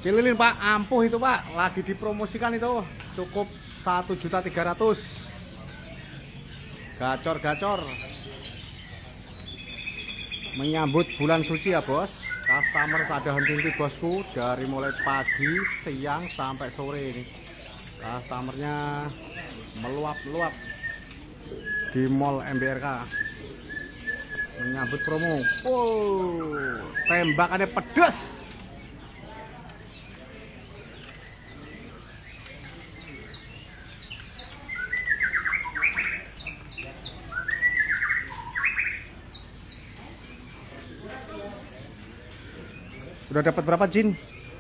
Cililin Pak, ampuh itu Pak, lagi dipromosikan itu, cukup 1.300.000. Gacor-gacor. Menyambut bulan suci ya bos. Customer tak ada henti-henti bosku, dari mulai pagi, siang sampai sore ini. Customernya meluap-luap di Mall MBRK. Menyambut promo. Tembakannya pedas. Udah dapat berapa Jin?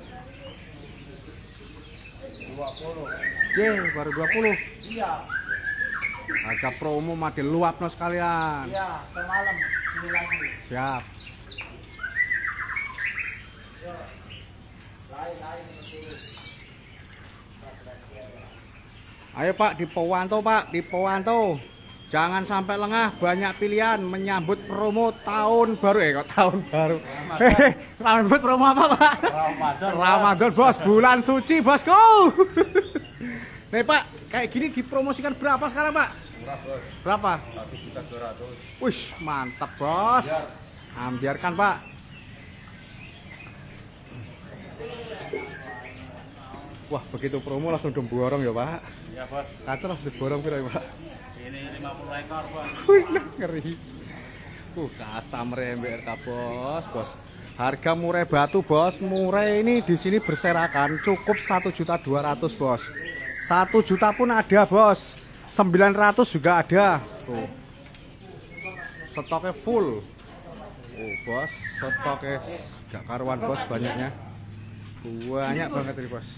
20. Baru 20. Iya. Harga promo mati luap no sekalian. Iya, semalam ini lagi. Siap. Ayo Pak, dipantau Pak, dipantau. Jangan sampai lengah, banyak pilihan menyambut promo tahun baru. Kok tahun baru? Menyambut promo apa Pak? Ramadan. Ramadan bos, bulan suci bosku. Nih Pak, kayak gini dipromosikan berapa sekarang Pak? Murah bos. Berapa? 1.200.000. Wih, mantap bos. Biarkan Pak. Wah, begitu promo langsung borong ya Pak. Iya bos. Kaca langsung borong pira ya Pak? Ini 50 ekor bos. Wih, ngeri. Customer MBRK bos, bos. Harga murai batu bos, murai ini di sini berserakan cukup 1.200.000 bos. 1 juta pun ada bos. 900 juga ada. Tuh. Stoknya full. Bos, stoknya gak karuan bos, banyaknya. Banyak banget ini bos.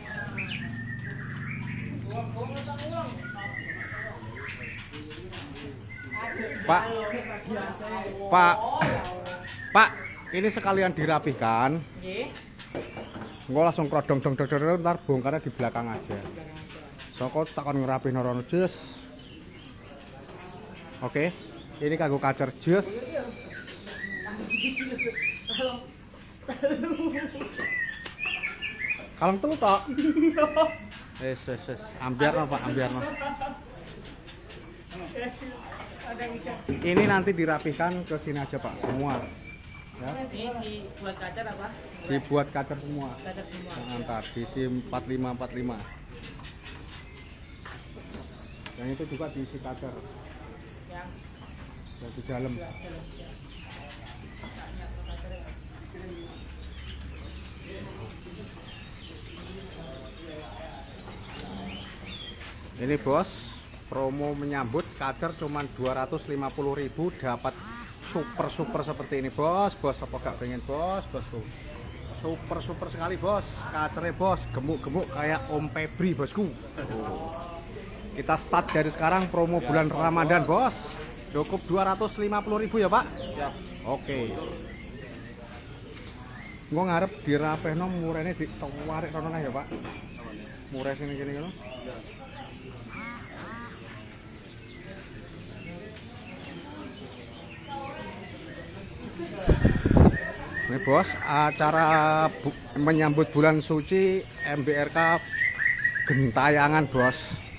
Pak, ini sekalian dirapihkan. Gue langsung krodong dong ntar bongkarnya di belakang aja. Soko takon ngerapih norono jus. Oke, ini kanggo kacer jus. Kaleng telu tok. Yes. Ambiarno Pak, ambiarno. Ini nanti dirapihkan ke sini aja Pak, semua. Ya. Ini dibuat kacar apa? Dibuat kacer semua. Kacar semua. Ntar diisi 45. Yang itu juga diisi kacer. Yang di dalam. Ini bos, promo menyambut kacer cuman 250.000 dapat super seperti ini bos. Apa gak pengen bos tuh. Super sekali bos. Kacernya bos, gemuk kayak Om Febri bosku. Kita start dari sekarang promo bulan Ramadan bos. Cukup 250.000 ya Pak. Siap. Oke. Gua ngarep dirapehno murene ditawarik rono ya Pak. Murah sini ngono. Ini bos, acara menyambut bulan suci MBRK gentayangan bos.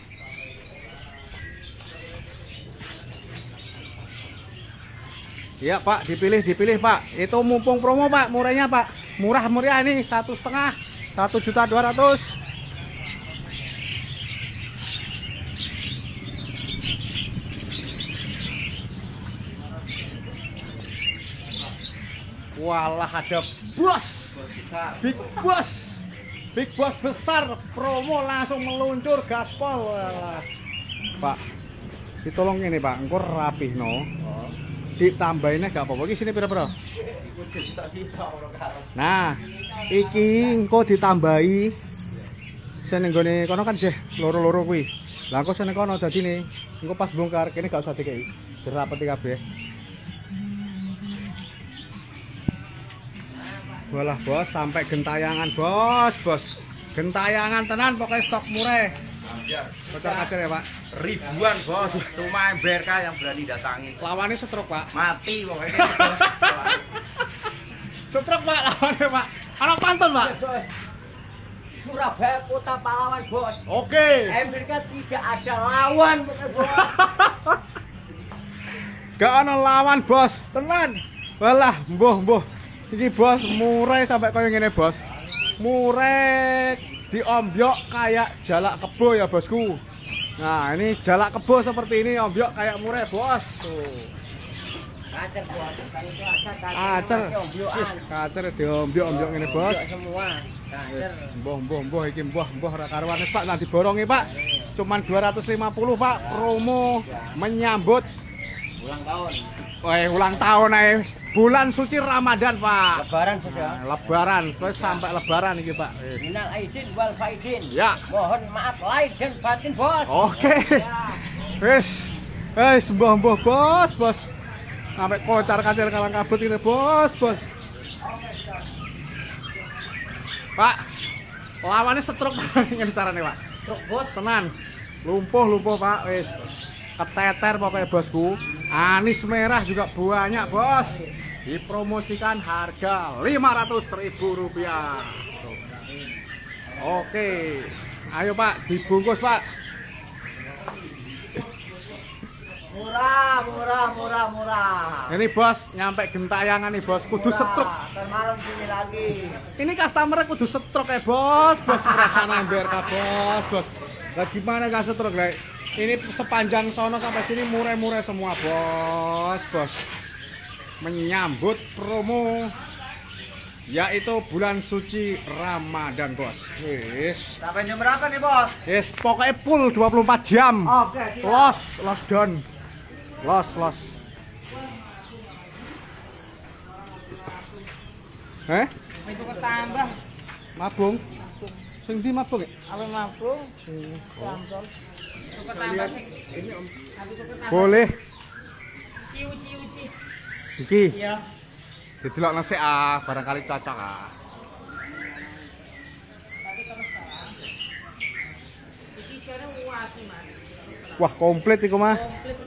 Iya Pak, dipilih Pak. Itu mumpung promo Pak, murahnya Pak. Murah ini 1,5, 1.200.000. Walah ada bos, big boss besar, promo langsung meluncur gaspol. Walah. Pak, ditolong ini Pak, engko rapih no. Ditambahinnya gak apa-apa. Iki sini pira-pira? Nah, iki engko ditambahi. Sing nggone kono kan jeh loro-loro kuwi. Lah engko sene kono dadine engko pas bongkar kene gak usah dikei. Dirapeti kabeh. Walah bos, sampai gentayangan bos. Gentayangan tenan pokoknya stok murah. Kacar-kacar ya Pak. Ribuan bos, cuma MBRK yang berani datangin. Lawannya stroke Pak. Mati pokoknya. Stroke Pak lawannya Pak. Anak pantun Pak. Surabaya kota pahlawan bos. Oke. Amerika tidak ada lawan bos. Gak ada lawan bos. Tenan. Walah, mbuh. Iki bos murai sampai kaya ngene bos. Murai diombyok kayak jalak kebo ya bosku. Nah ini jalak kebo seperti ini ombyok kayak murai bos. Tuh. Kacer bos. Kacer. Kacer diombyok ngene bos. Semua. Kacer. Mbuh iki mbuh ora karuan Pak, nanti borongi Pak. Cuman 250 Pak, promo menyambut Ulang tahun. Ulang tahun ae. Bulan suci Ramadan, Pak. Lebaran sudah. Nah, lebaran, terus sampai lebaran iki, Pak. Minal aidin wal faidin. Ya. Mohon maaf lahir dan batin, bos. Oke. Wis, mbuh bos. Sampai kocar-kacir kalang kabut ini, bos. Pak, lawannya setruk ngene carane, Pak. Truk bos. Tenan. Lumpuh, Pak. Wis. Keteter pokoknya bosku. Anis merah juga banyak bos. Dipromosikan harga Rp500.000. Oke. Ayo Pak, dibungkus Pak. Murah. Ini bos, nyampe gentayangan nih bos. Kudu setruk. Malam sini lagi. Ini customer kudu setruk ya bos. Rasanya BRK bos. Lah gimana gak setruk guys? Ini sepanjang sono sampai sini murah semua bos. Menyambut promo yaitu bulan suci Ramadan bos. Wis. Sampai jam berapa nih bos? Wis pokoknya full 24 jam. Oke. Los down. Los. Itu ketambah. Mabung. Sing ndi mabung ya? Apa mabung? Samsul. Boleh. Ciu. Iki. Iya. Didelok nasi barangkali cocok Wah, komplit iku mah.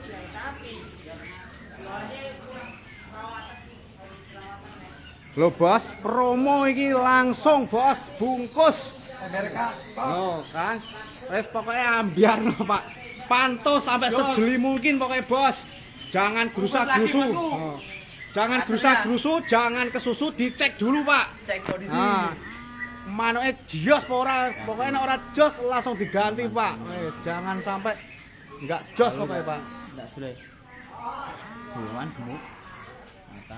Loh bos, promo iki langsung bos, bungkus. Oh kan, wes pokoknya ambiar no Pak. Pantau sampai sejeli mungkin pokoknya bos. Jangan gerusak-gerusu. Oh. Jangan gerusak-gerusu, jangan kesusu, dicek dulu Pak. Cek kondisi. Nah, manuke jos pokoknya ora jos langsung diganti Pak. Jangan sampai nggak jos pokoknya Pak. Enggak boleh. Buruan gemuk. Mata.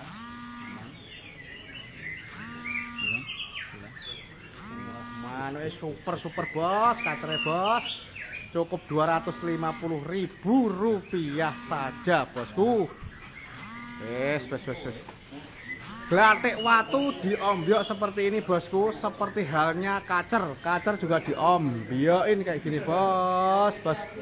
Manuke super bos, katere bos. Cukup Rp250.000 saja bosku. Wes. Glatik watu diombyok seperti ini bosku, seperti halnya kacer juga diombyokin kayak gini bos.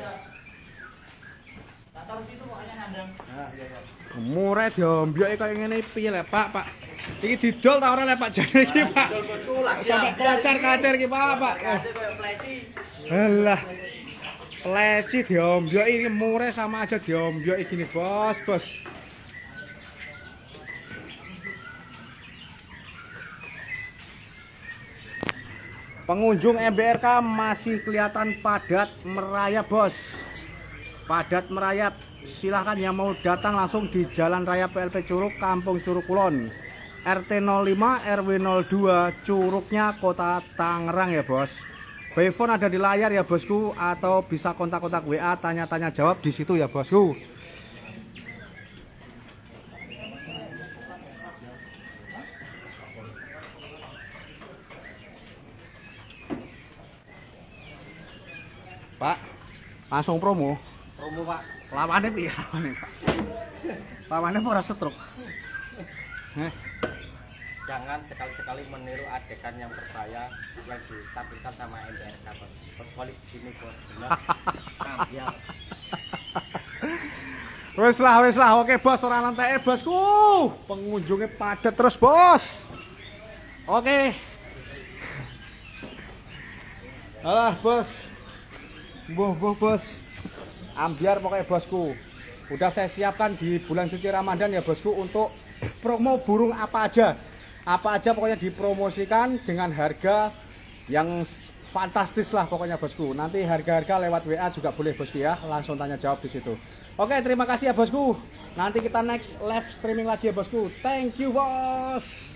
Murah diombyoki kayak ngene piye le Pak. Iki didol ta ora le Pak jane iki Pak. Sampai kacer iki Pak. Alah. Pleci diombyoki iki murah sama aja diombyoki gini bos. Pengunjung MBRK masih kelihatan padat merayap bos. Padat merayap. Silahkan yang mau datang langsung di Jalan Raya PLP Curug, Kampung Curug Kulon, RT 05 RW 02, Curugnya Kota Tangerang ya bos. By phone ada di layar ya bosku, atau bisa kontak-kontak WA, tanya-tanya jawab di situ ya bosku. Pak, langsung promo Pak. Lawannya piye lawannya Pak? Lawannya ora setruk. Jangan sekali-sekali meniru adegan yang berbahaya yang ditampilkan sama MBRK bos. Bos polis gini bos. Benar. Wes lah. Oke bos, ora lantai bosku. Pengunjungnya padat terus bos. Oke. Alah bos. Mbuh bos. Ambiar pokoknya bosku. Udah saya siapkan di bulan suci Ramadan ya bosku untuk promo burung apa aja pokoknya dipromosikan dengan harga yang fantastis lah pokoknya bosku. Nanti harga-harga lewat WA juga boleh bosku ya, langsung tanya jawab di situ. Oke, terima kasih ya bosku. Nanti kita next live streaming lagi ya bosku. Thank you bos.